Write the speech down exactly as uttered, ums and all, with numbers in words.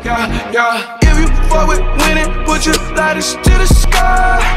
yeah, yeah. If you fuck with winning, put your lighters to the sky.